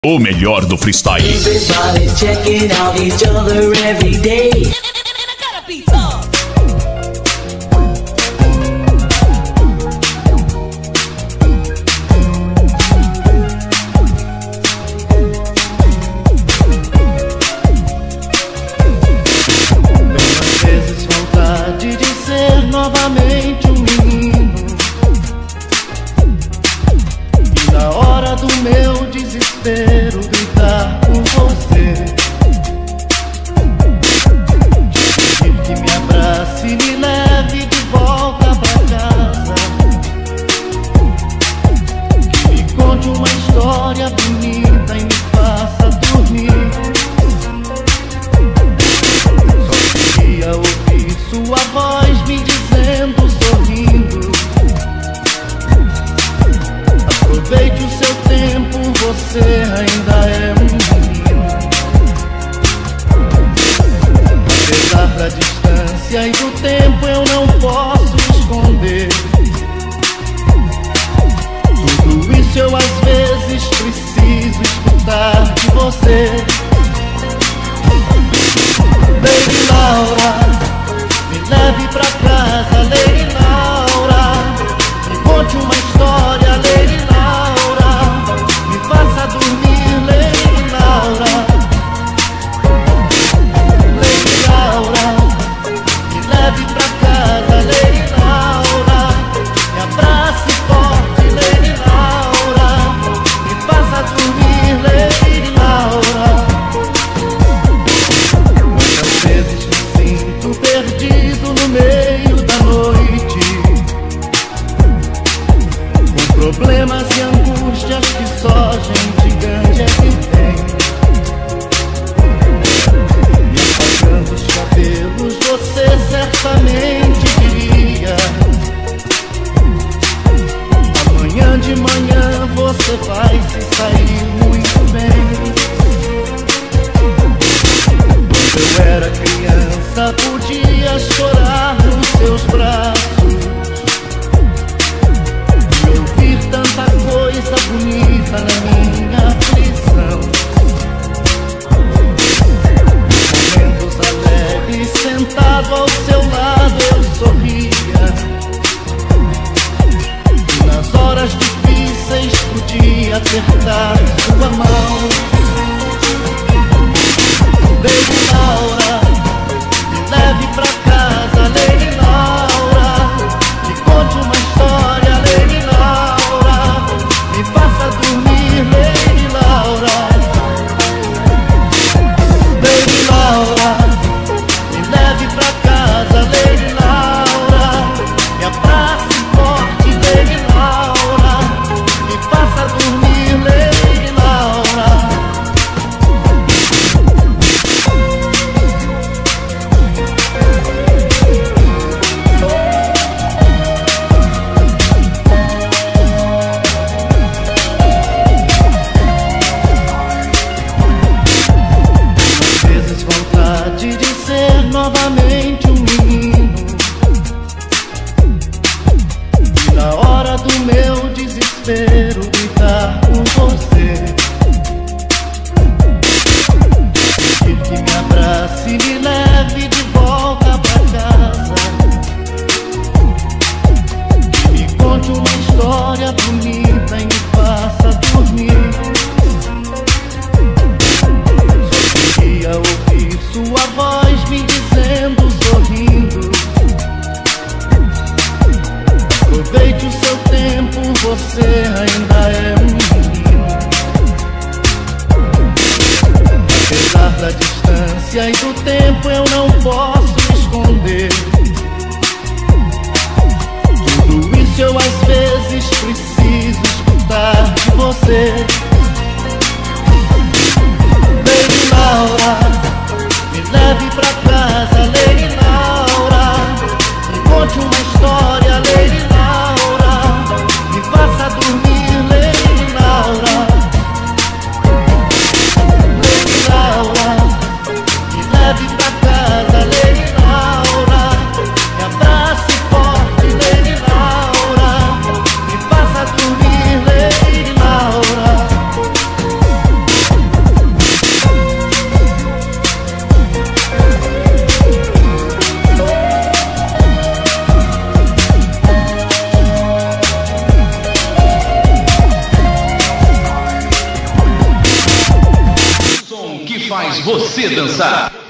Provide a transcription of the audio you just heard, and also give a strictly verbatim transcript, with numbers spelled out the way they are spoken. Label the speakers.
Speaker 1: O melhor do freestyle.
Speaker 2: Everybody checking out each other every day.
Speaker 3: Às vezes vontade de ser novamente um menino, e na hora do meu desespero gritar por você, pedir que me abrace e me leve de volta pra casa, que me conte uma história bonita e me faça dormir. Só queria ouvir sua voz me dizendo, sorrindo: aproveite o seu tempo, você ainda é um menino. Apesar da distância e do tempo, eu não posso esconder tudo isso. Eu às vezes preciso escutar de você. Lady Laura, me leve pra casa, Lady Laura, me conte uma história, Lady Laura, me faça dormir, Lady Laura. Lady Laura, me leve pra casa, Lady Laura, me abrace forte, Lady Laura, me faça dormir, Lady Laura. Quantas vezes me sinto perdido no meio da noite, com problemas e angústias que só gente grande é que tem. Me apagando os cabelos, você certamente diria: amanhã de manhã você vai se sair muito bem. Quando eu era criança, podia chorar nos seus braços e ouvir tanta coisa bonita na minha aflição. Momentos alegres, sentado ao seu lado, eu sorria, e nas horas difíceis podia apertar sua mão. Lady Laura, me leve pra casa, Lady Laura, me conte uma história, Lady Laura, me faça dormir, Lady Laura. Lady Laura, me leve pra casa, Lady Laura, me abrace forte, Lady Laura, me faça dormir, Lady Laura. Vontade de ser novamente um menino, e na hora do meu desespero gritar por você, pedir que me abrace e me leve de volta pra casa, que me conte uma história bonita e me faça dormir. Só queria ouvir sua voz me dizendo, sorrindo: aproveite o seu tempo, você ainda é um menino. Apesar da distância e do tempo, eu não posso esconder tudo isso. Eu às vezes preciso escutar de você. Lady Laura, me leve pra casa, Lady Laura, me conte uma história, Lady Laura, me faça dormir, Lady Laura. Lady Laura, me leve pra casa, Lady Laura, me abrace forte, Lady Laura, me faça dormir, Lady Laura.
Speaker 1: faz você dançar.